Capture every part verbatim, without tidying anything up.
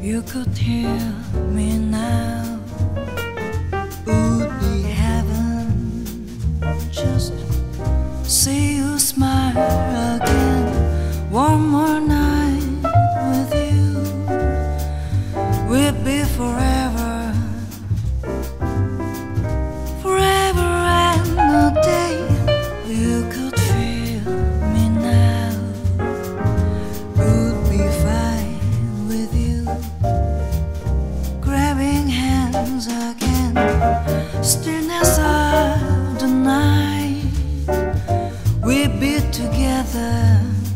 You could hear me now, would be heaven. Just see you smile again. One more night with you, we'll be forever, forever and a day. You could feel me now, would be fine with you, grabbing hands again. Stillness of the night, we'll be together,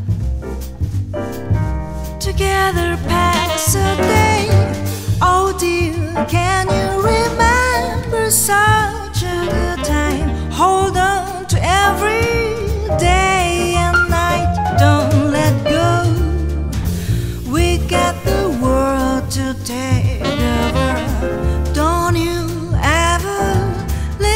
together past a day. Oh dear, can you remember such a good time? Hold on to every day and night. Don't let go, we got the world to take over. Don't you ever leave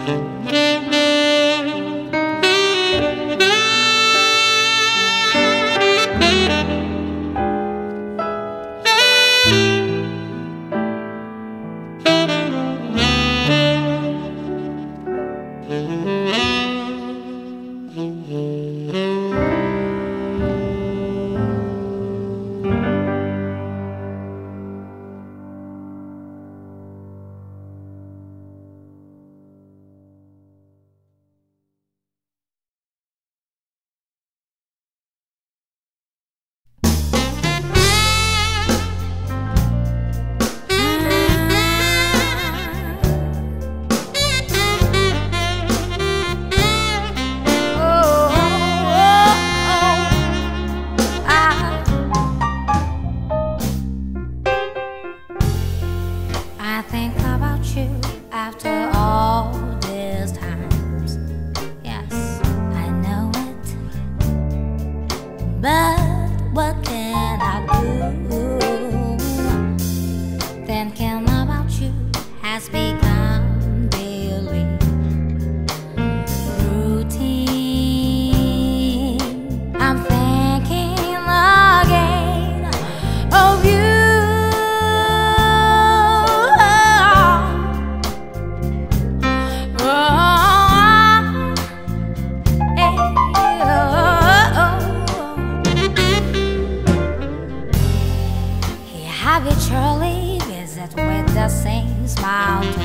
Habitually visit with the same smile to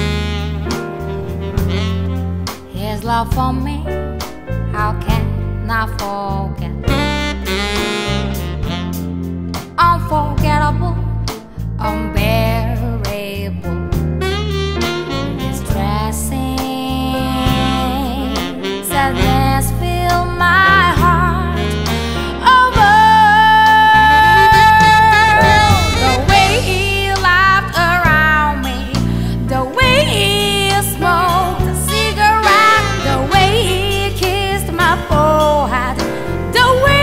me. His love for me, how can I forget? Unforgettable, unbearable, distressing. Sadness fill my heart. The way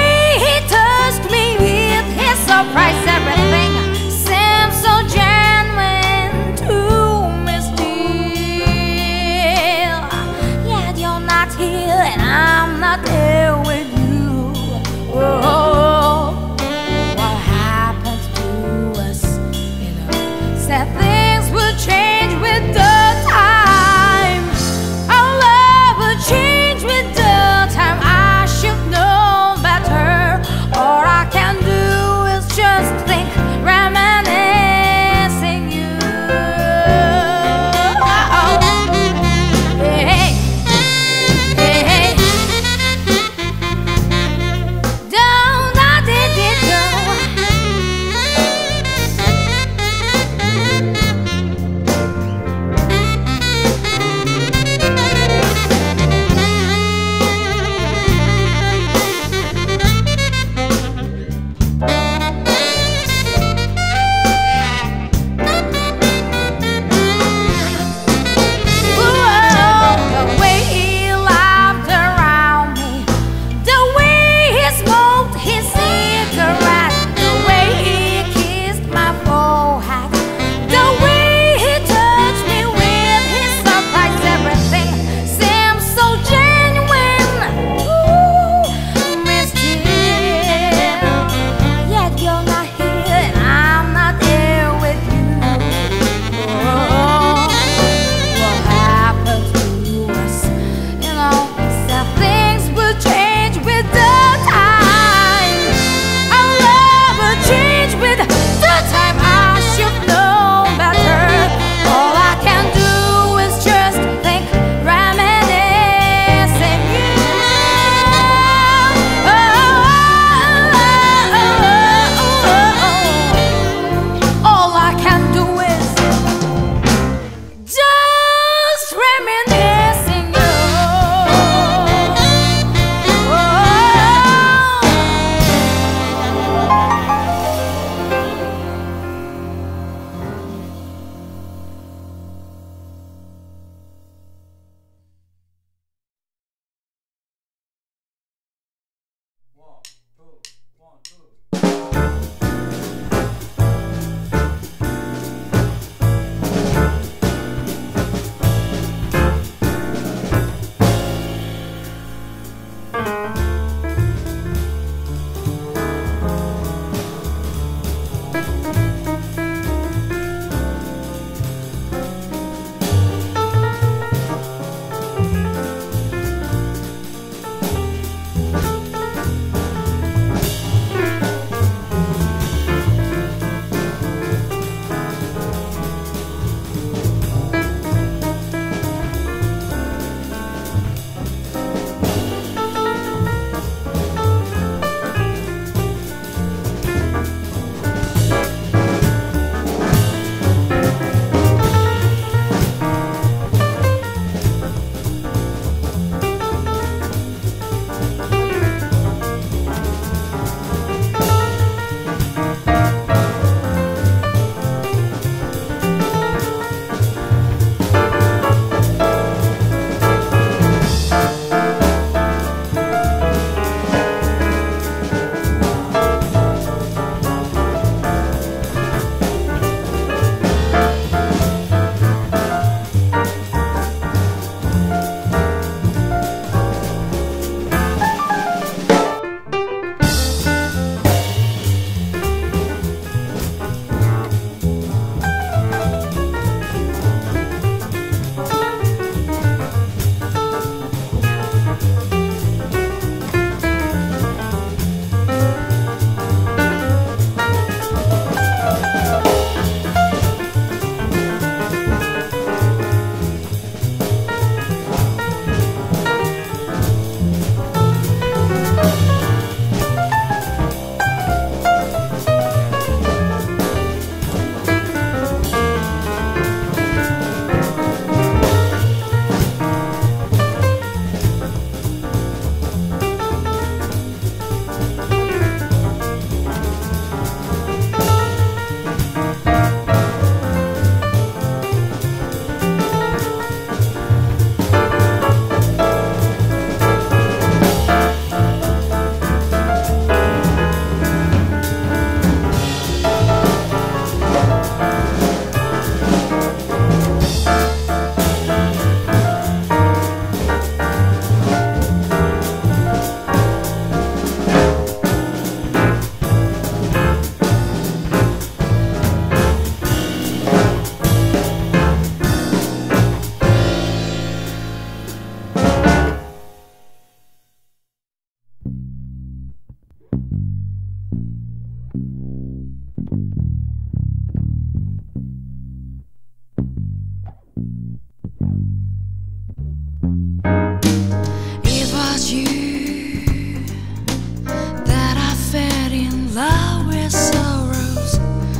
It was you that I fell in love with sorrows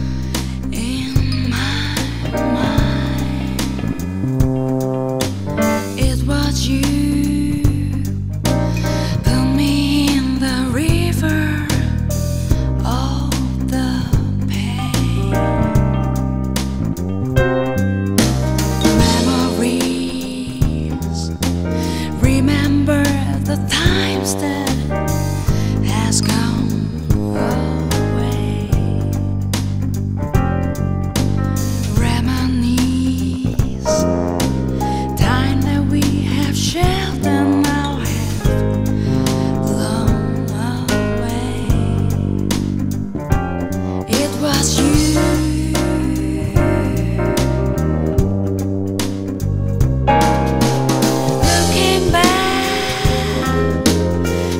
in my mind. It was you put me in the river of the pain. Memories, remember the times that has gone away. Reminisce time that we have shared and now have blown away. It was you. Looking back,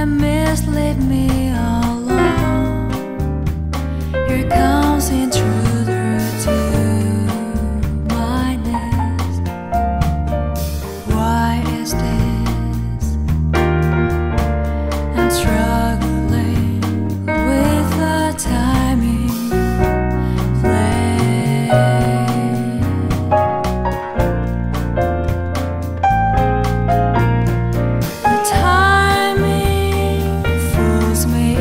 and mislead me alone. Here comes intruder to my nest. Why is this? I'm struggling with the timing flame. The timing fools me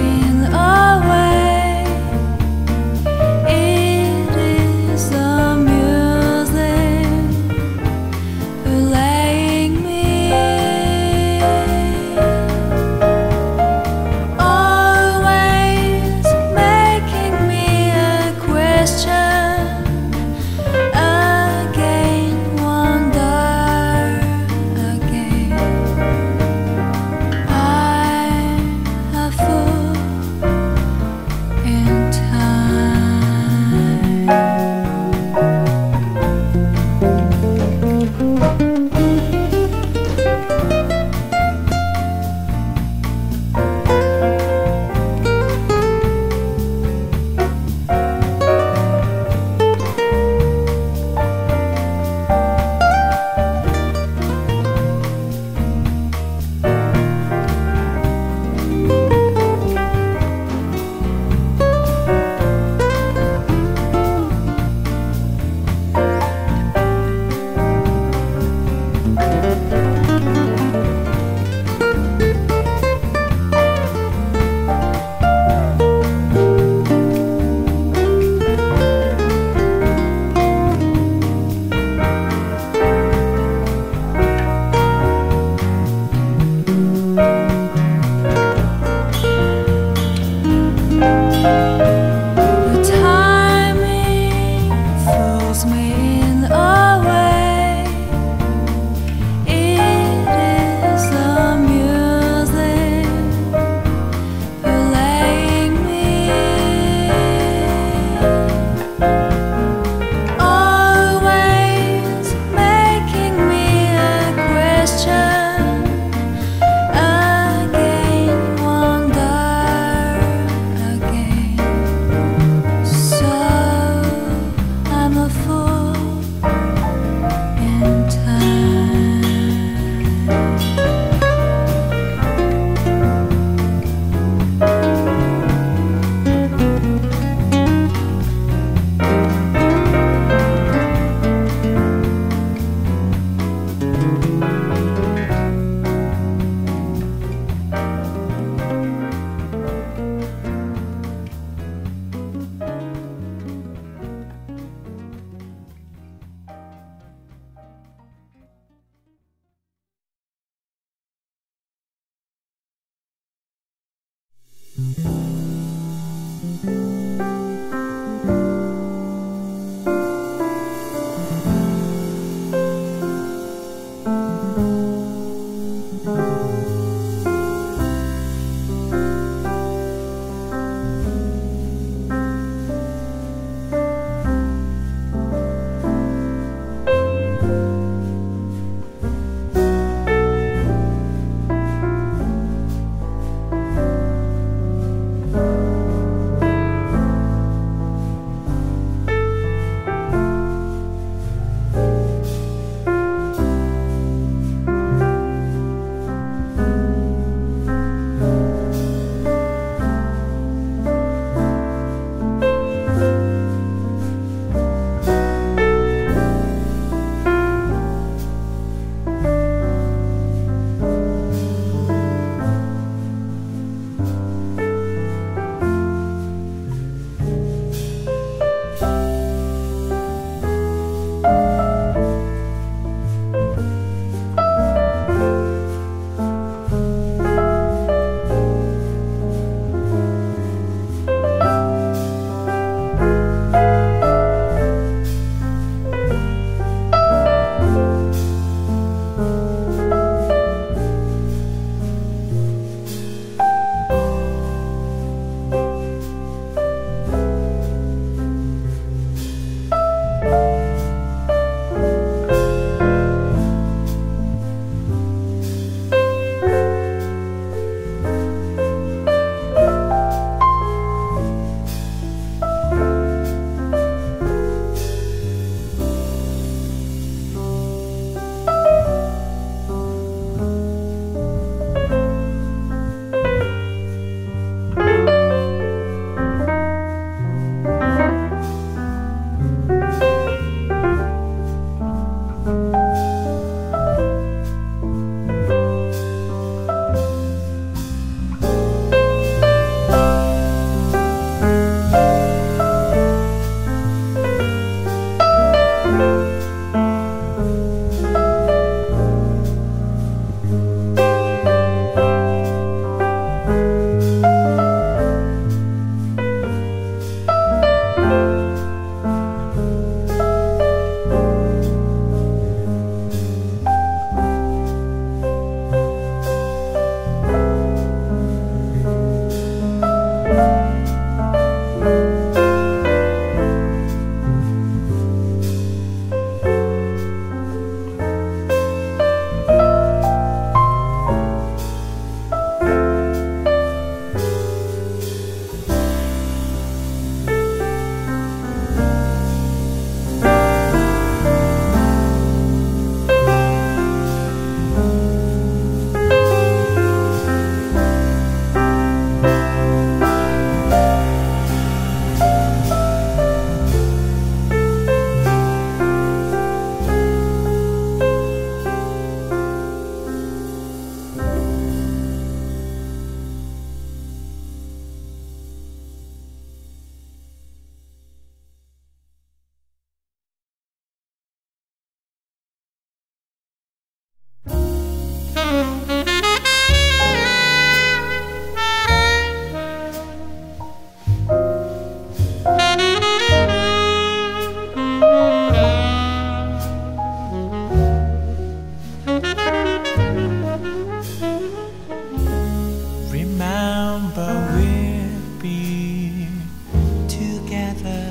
remember we'll be together.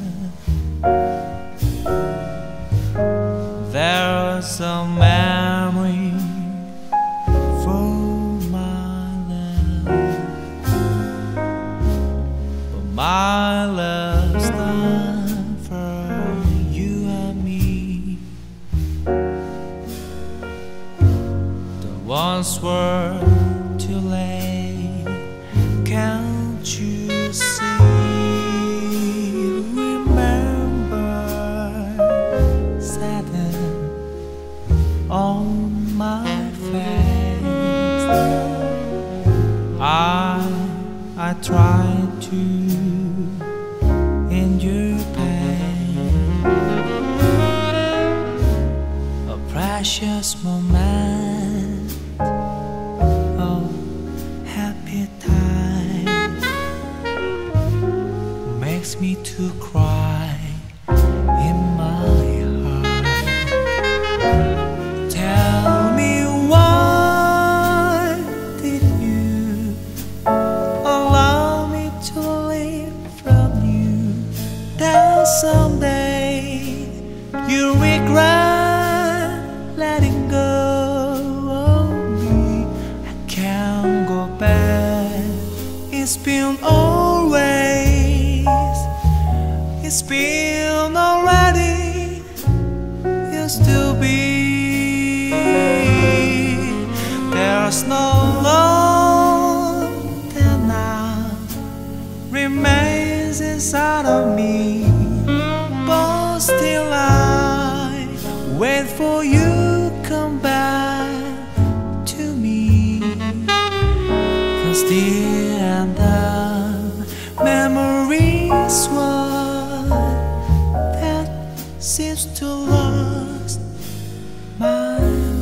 There's a memory for my love, but my love's not for you and me. The ones were too late, can't you see? On my face, I I tried to endure pain, a precious moment of happy time makes me to cry in my someday you regret letting go of me. I can't go back. It's been always, it's been already, used to be. There's no love that now remains inside of me. But still I wait for you come back to me. Cause the end of memories one that seems to lost my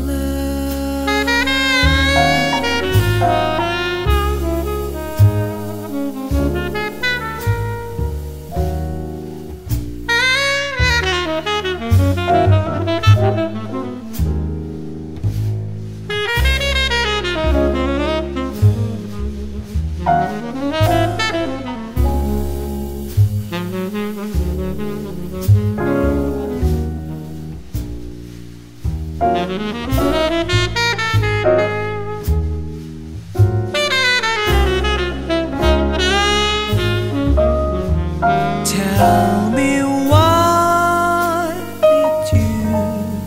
tell me why did you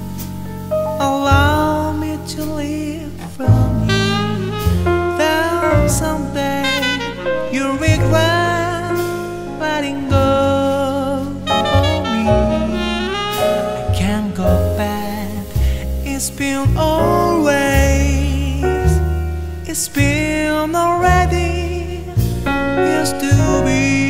allow me to live from you? Then someday you regret letting go of me. I can't go back. It's been always, it's been already, used to be.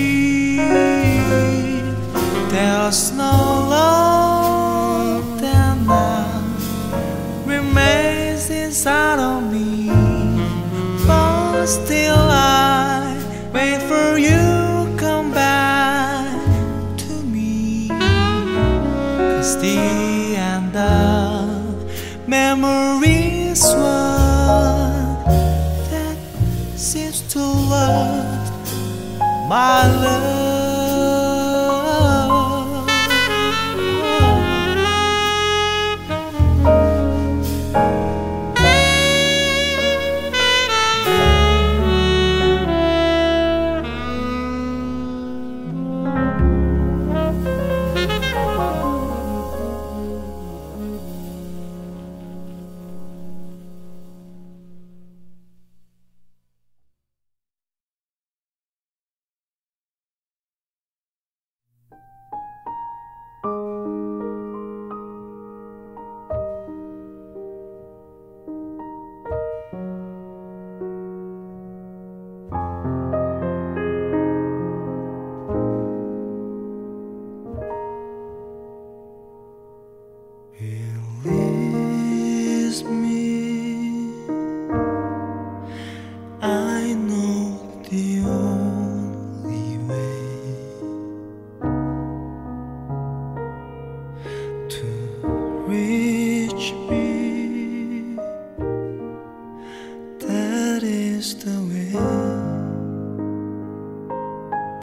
There's no love that now remains inside of me. But still I wait for you come back to me. Cause the end of memories one that seems to love my love. is the way.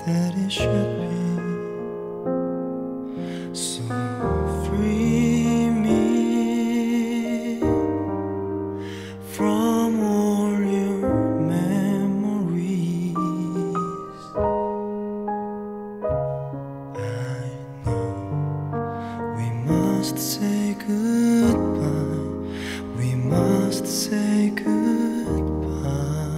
that it should be. So free me from all your memories. I know we must say goodbye. We must say goodbye.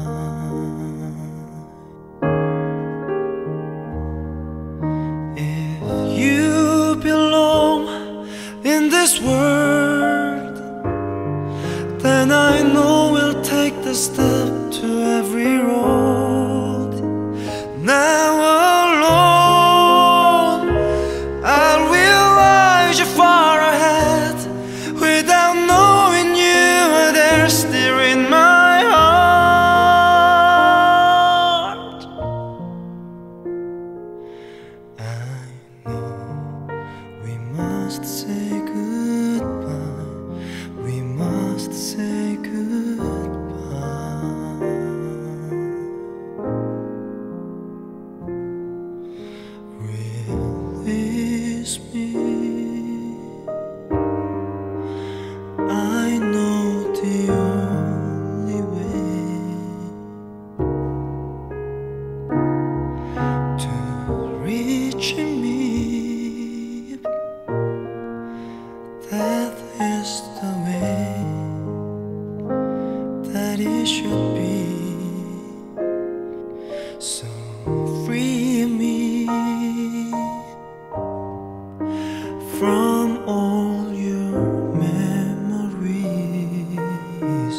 If you belong in this world, then I know we'll take the step to every road. Now alone, I'll realize you're far ahead. Without knowing you, they're still in my heart. I know we must say goodbye. We must say goodbye. Release me. I know the only way to reach me, that is the way that it should be. So free me from all your memories.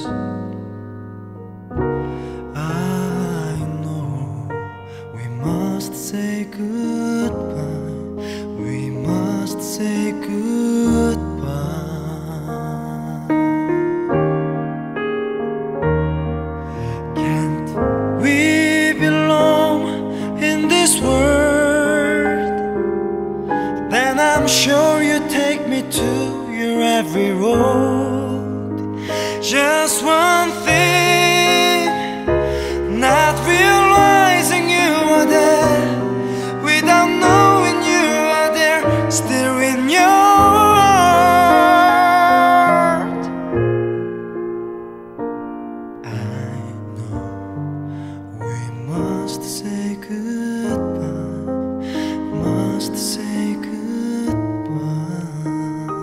I know we must say goodbye. We must say goodbye. Can't we belong in this world? Then I'm sure you take me to your every road. Just one thing, not realizing you are there. Without knowing you are there, still in your heart. I know we must say goodbye. Must say goodbye.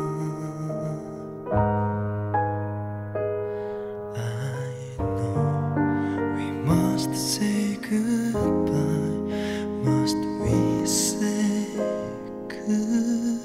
I know we must say goodbye. Must we say goodbye?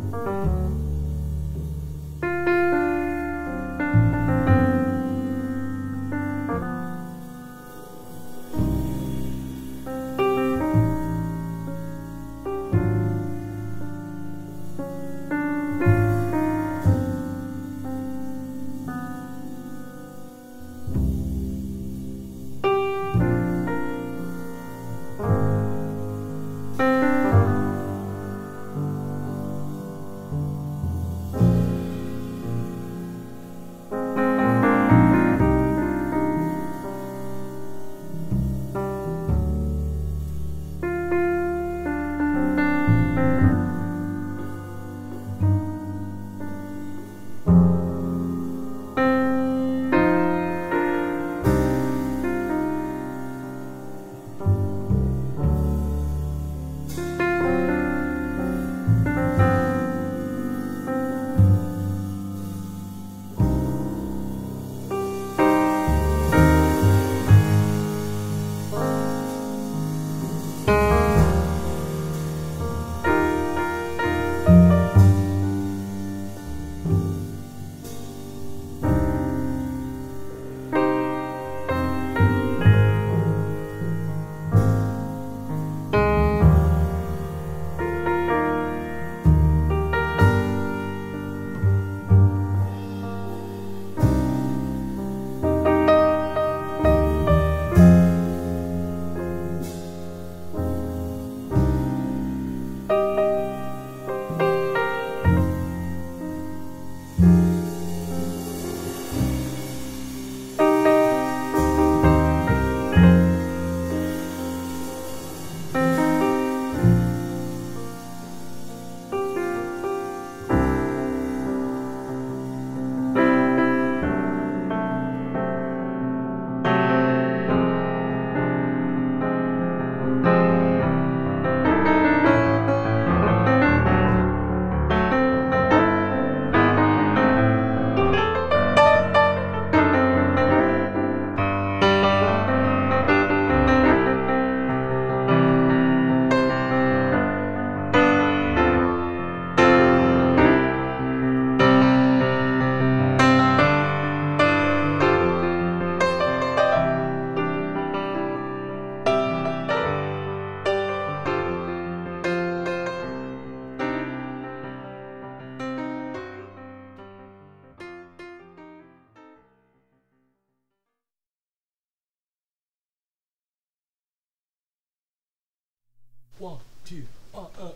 One, two, uh, uh.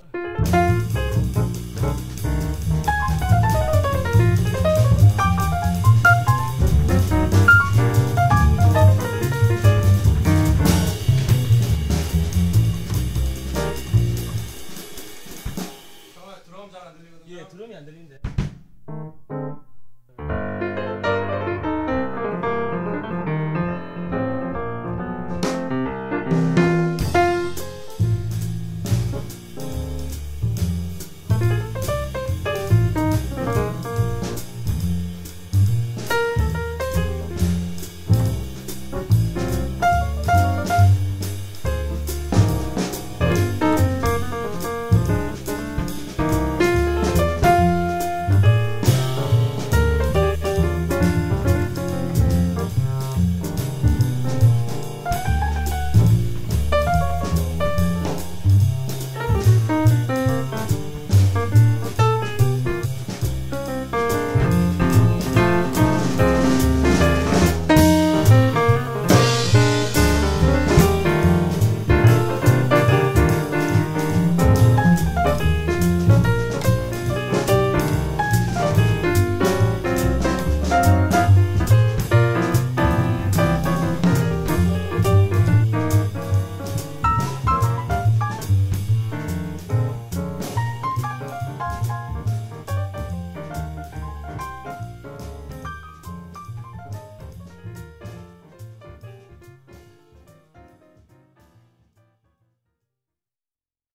드럼 잘 안 들리거든요. 예, 드럼이 안 들리는데.